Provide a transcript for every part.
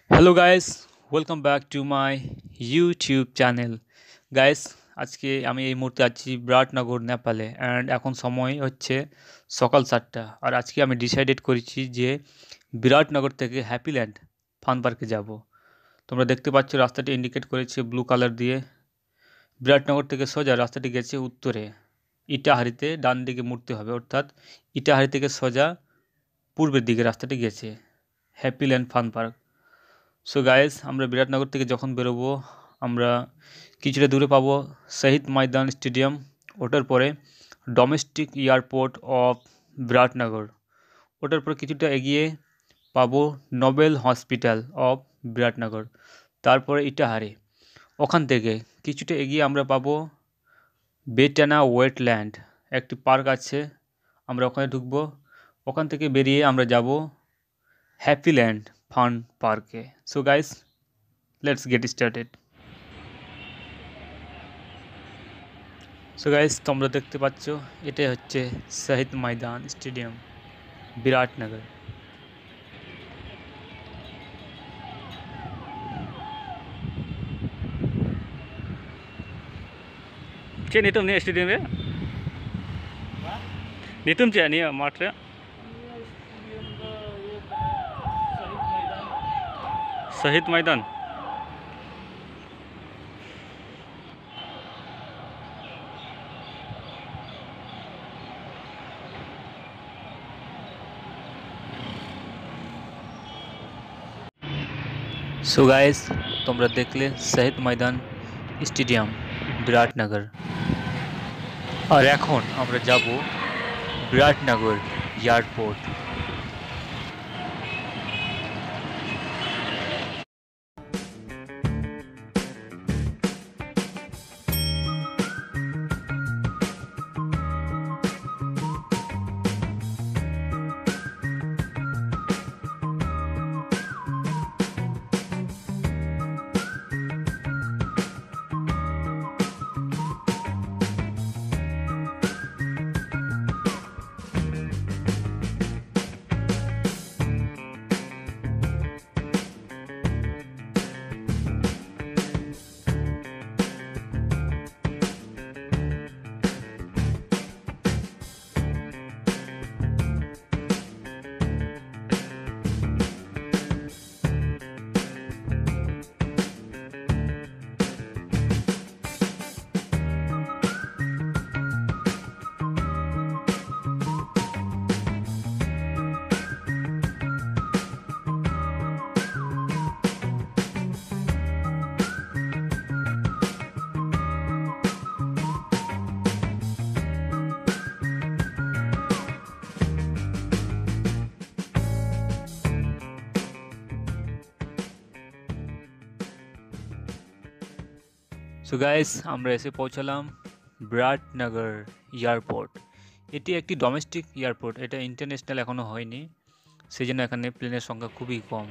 Hello guys, welcome back to my YouTube channel. Guys, আজকে আমি এই মুহূর্তে আছি বিরাটনগর, নেপালে। অ্যান্ড এখন সময় হচ্ছে সকাল 7টা। আর আজকে আমি ডিসাইডেড করেছি যে বিরাটনগর থেকে হ্যাপিল্যান্ড ফান পার্কে যাব। তোমরা দেখতে পাচ্ছ রাস্তাটি ইন্ডিকেট করেছে ব্লু কালার দিয়ে। বিরাটনগর থেকে সোজা রাস্তাটি গেছে উত্তরে, ইটাহারিতে ডান দিকে মুড়তে হবে, অর্থাৎ ইটাহারি থেকে সোজা পূর্বের দিকে রাস্তাটি গেছে Happyland fun park. So guys, আমরা বিরাটনগর থেকে যখন বেরোবো, আমরা কিছুটা দূরে পাবো শহীদ ময়দান স্টেডিয়াম। ওটার পরে ডোমেস্টিক এয়ারপোর্ট অফ বিরাটনগর। ওটার পর কিছুটা এগিয়ে পাবো নোবেল হসপিটাল অফ বিরাটনগর। তারপরে ইটাহারি। ওখান থেকে কিছুটা এগিয়ে আমরা পাবো বেটানা ওয়েটল্যান্ড, একটি পার্ক আছে, আমরা ওখানে ঢুকবো। ওখান থেকে বেরিয়ে আমরা যাব হ্যাপিল্যান্ড ফান পার্কে। So guys, let's get started. So guys, তোমরা দেখতে পাচ্ছ এটাই হচ্ছে শহীদ ময়দান স্টেডিয়াম, বিরাটনগর। चे नितम ने स्टेडियम रे नितम चे नहीं माठ रे शहीद मैदान। সো গাইস, তোমরা দেখলে শহীদ ময়দান স্টেডিয়াম, বিরাটনগর। আর এখন আমরা যাব বিরাটনগর এয়ারপোর্ট। সো গাইস, আমরা এসে পৌঁছালাম বিরাটনগর এয়ারপোর্ট। এটি একটি ডোমেস্টিক এয়ারপোর্ট, এটা ইন্টারন্যাশনাল এখনও হয়নি, সেই জন্য এখানে প্লেনের সংখ্যা খুবই কম।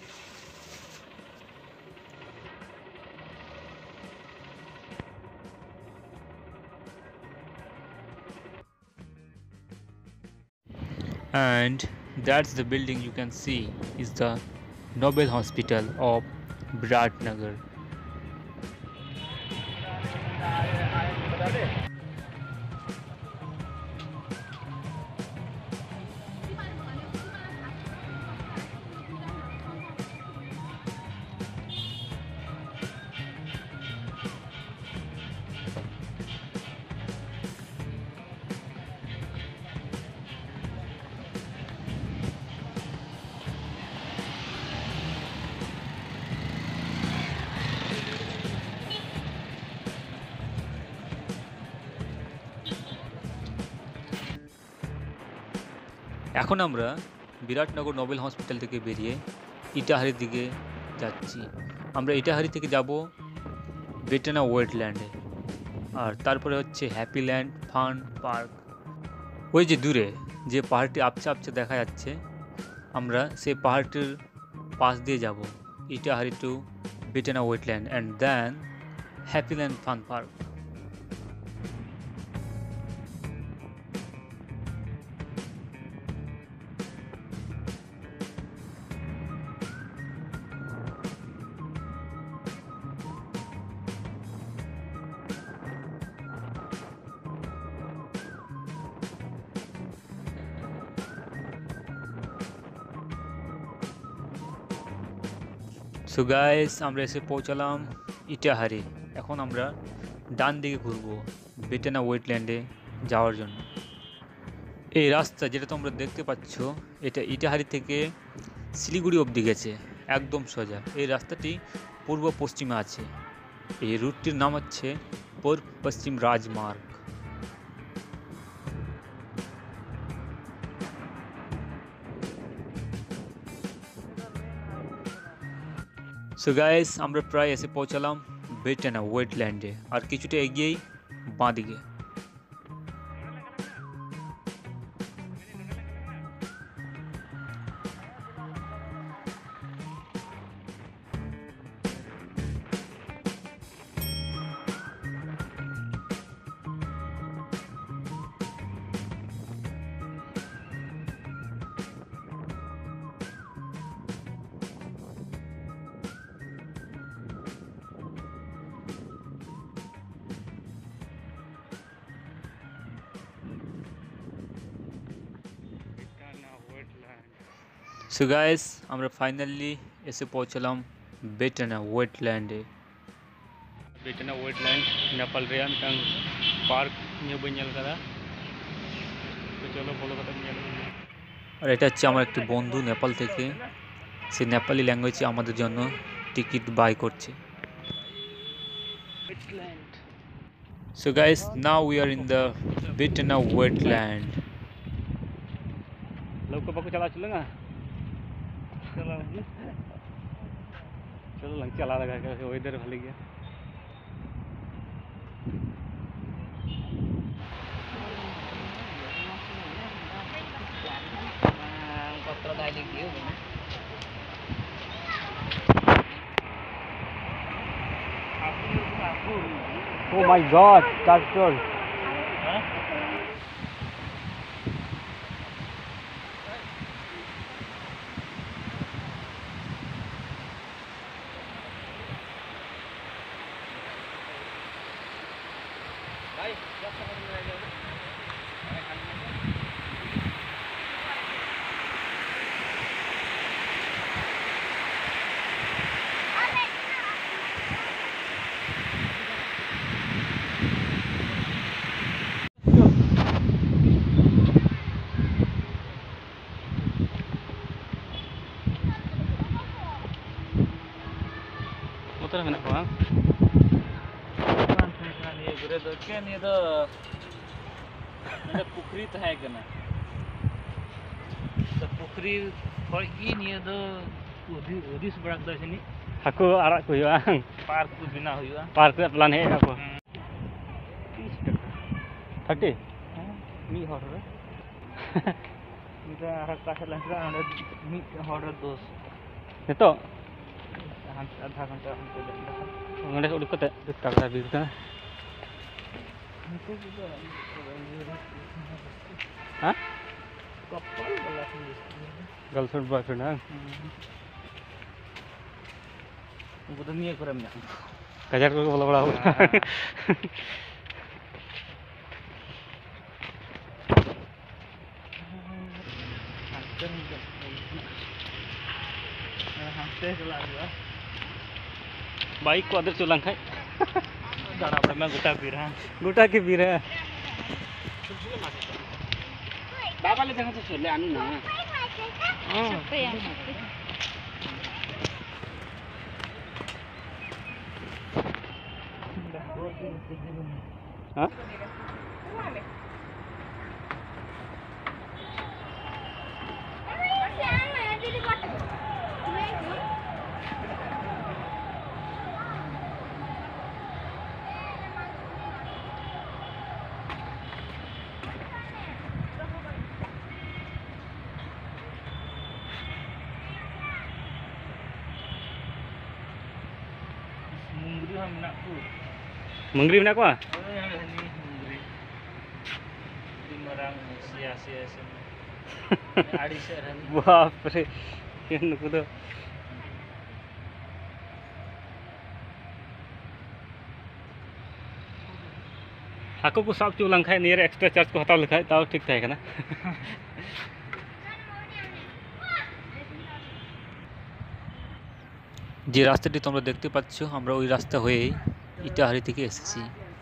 And that's the building you can see is the Nobel Hospital of Biratnagar. এখন আমরা বিরাটনগর নোবেল হসপিটাল থেকে বেরিয়ে ইটাহারির দিকে যাচ্ছি। আমরা ইটাহারি থেকে যাব বেটানা ওয়েটল্যান্ডে, আর তারপরে হচ্ছে হ্যাপিল্যান্ড ফান পার্ক। ওই যে দূরে যে পাহাড়টি আপচা আপচা দেখা যাচ্ছে, আমরা সেই পাহাড়টির পাশ দিয়ে যাব Itahari to Betana wetland and then Happyland fun park. So guys আমরা এসে পৌঁছালাম ইটাহারে। এখন আমরা ডান দিকে ঘুরবো বেটেনা ওয়েটল্যান্ডে যাওয়ার জন্য। এই রাস্তা যেটা তোমরা দেখতে পাচ্ছ এটা ইটাহারি থেকে শিলিগুড়ি অবধি গেছে, একদম সোজা। এই রাস্তাটি পূর্ব পশ্চিমে আছে। এই রুটটির নাম হচ্ছে পূর্ব পশ্চিম রাজমার্গ। সো গাইস আমরা প্রায় এসে পৌঁছালাম বেটেনা ওয়েটল্যান্ডে, আর কিছুটা এগিয়েই বাঁদিকে। সো গাইস আমরা ফাইনালি এসে পৌঁছালাম বেটেনা ওয়েটল্যান্ডে। বেটেনা ওয়েটল্যান্ড নেপাল রেয়ান কাং পার্ক নিয়ে বই নেল করা। তো চলো ফলো করতে নিয়ে। আর এটা হচ্ছে আমার একটি বন্ধু নেপাল থেকে, সে নেপালি ল্যাঙ্গুয়েজে আমাদের জন্য টিকিট বাই করছে। So guys, now we are in the Betena wetland. लौका पको चला चलेगा, चलो लंग चला लगा के वेदर भाले गया। पत्र डाली दियो। Oh my God, tractor! motor menak ko bang? Ini gure do ke ni do Pukhri तो है कि ना, तो पुखरी और ये दो उदी से बड़ा दस नहीं हाको आरा को हुआ पार्क को बिना हुआ पार्क का प्लान है आपको 30 मी हॉर्डर इधर आरा का लग रहा है मी हॉर्डर दोस्त ये तो आधा घंटा हमने उड़ को तगड़ा भी था हाँ कपल वाला गर्लफ्रेंड बॉयफ्रेंड है उनको तो नहीं कर मैं कजार को बोला बड़ा होता बाइक को अदर चलान खाए गाड़ा पर मैं गुटा पी रहा गुटा के पी रहा बाबा ले जगह से छोले आनू ना हाँ Mengri nak apa? Baap re, yang nuku tu. Aku को सब चुlang खाए नियर एक्स्ट्रा चार्ज को हटाओ लिखा है ताऊ ठीक था ना যে রাস্তাটি তোমরা দেখতে পাচ্ছ আমরা ওই রাস্তা হয়েই ইটাহারি থেকে এসেছি।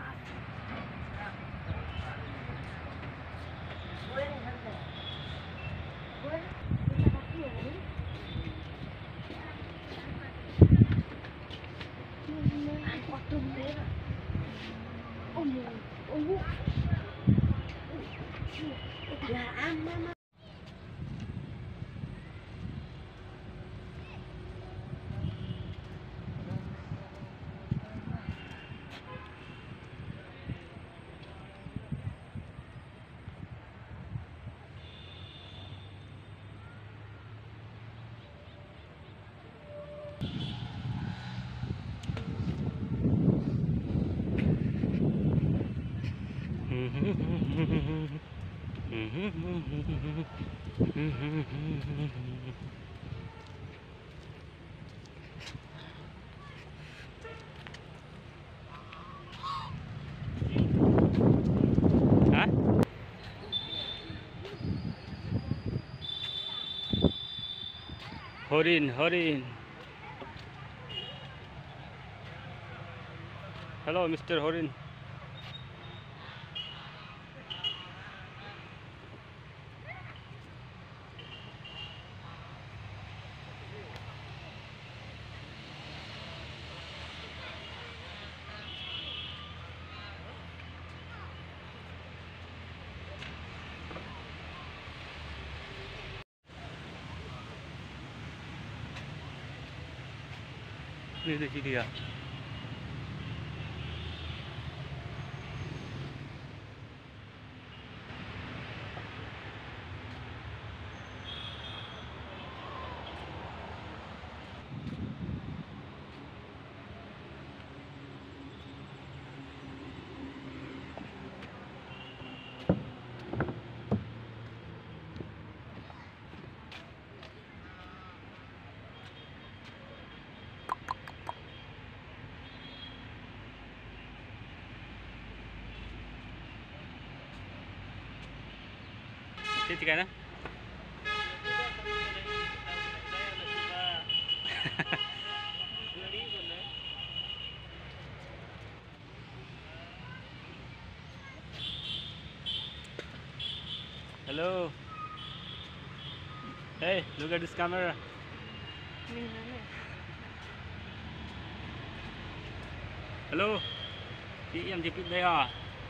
হরিণ হরিণ। হ্যালো মিস্টার হরিণ। देखी दिया ठीक है ना। Hello. Hey, look at this camera. Hello. Chị em chụp đây à?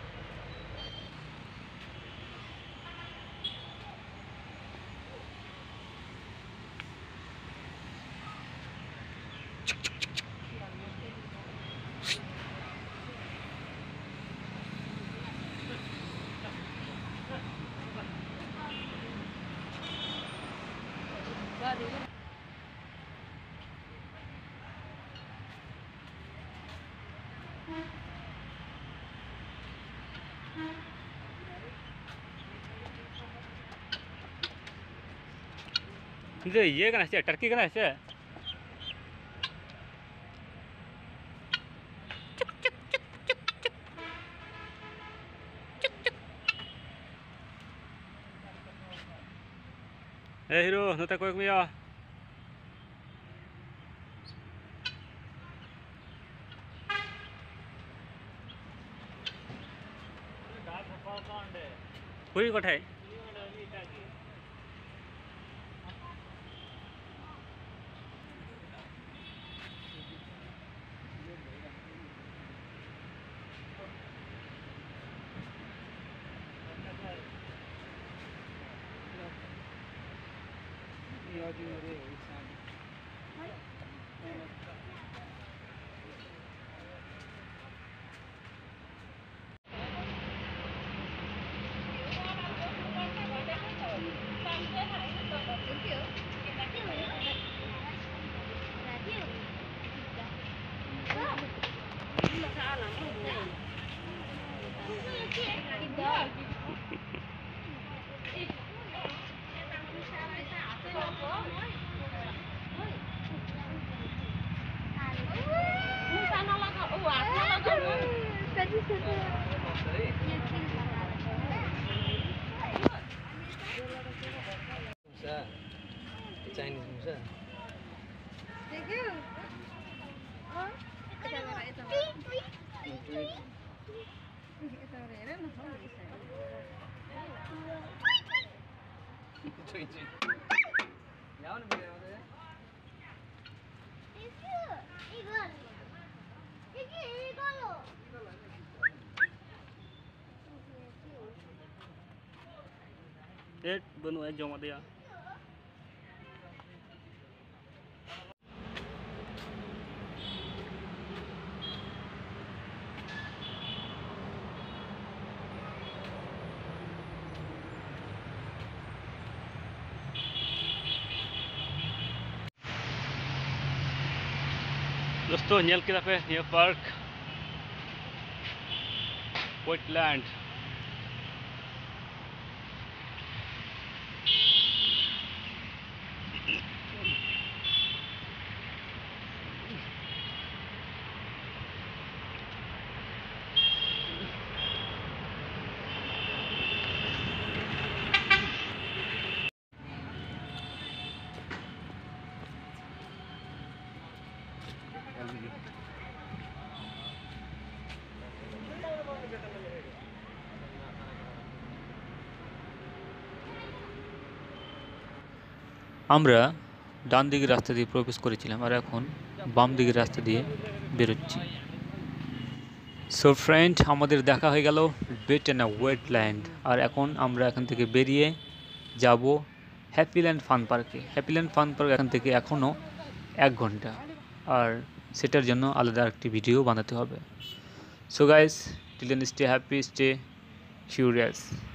ये करना चाहिए, टर्की करना चाहिए। Hero, no te acuerdas mío. कोई कट है Chinese Musa. Thank you. Benuai jom dia. दोस्तों nyel kita pe ये पार्क वेटलैंड আমরা ডান দিকের রাস্তা দিয়ে প্রবেশ করেছিলাম আর এখন বাম দিকের রাস্তা দিয়ে বেরোচ্ছি। সো ফ্রেন্ড, আমাদের দেখা হয়ে গেল বেটেনা ওয়েটল্যান্ড, আর এখন আমরা এখান থেকে বেরিয়ে যাব হ্যাপিল্যান্ড ফান পার্কে। হ্যাপিল্যান্ড ফান পার্ক এখান থেকে এখনও 1 ঘন্টা, আর সেটার জন্য আলাদা একটি ভিডিও বানাতে হবে। So guys, till then stay happy, stay curious.